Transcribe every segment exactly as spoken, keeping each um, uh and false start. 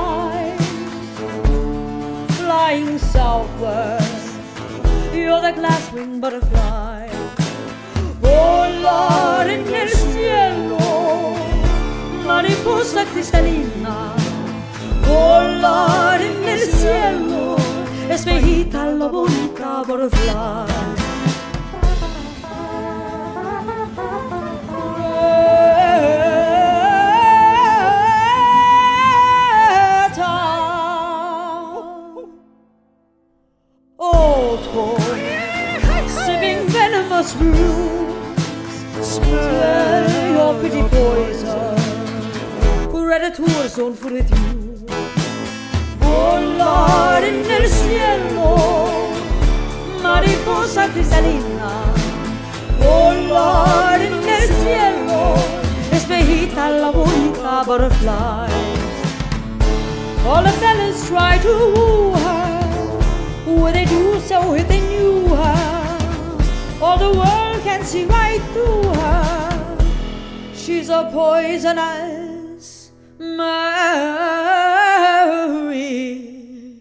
sky, flying southward. You're the glasswinged butterfly. Volar en el cielo, mariposa cristalina. Volar en el cielo, espejita la bonita butterfly. Oto, sipping venomous roots, smell your pretty poison. Greta Oto for with you. Volar en el cielo, mariposa cristalina. Volar en el cielo, espejita la bonita butterfly. All the fellas try to woo her, would they do so if they knew her? All the world can see right through her. She's a poisonous Mary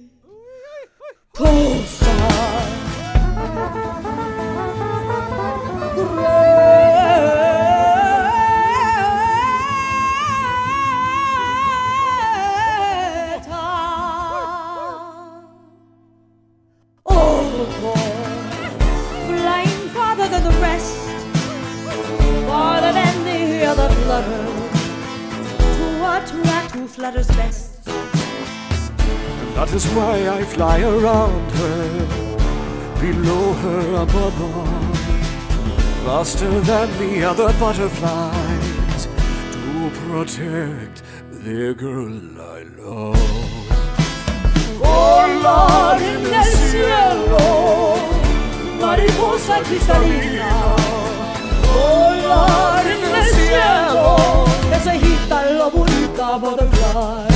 Posa. Flying farther than the rest, farther than the other flutter, to attract who flutters best. And that is why I fly around her, below her, above her, faster than the other butterflies, to protect the girl I love. Volar en el cielo, mariposa cristalina. Volar en el cielo, espejita la bonita butterfly.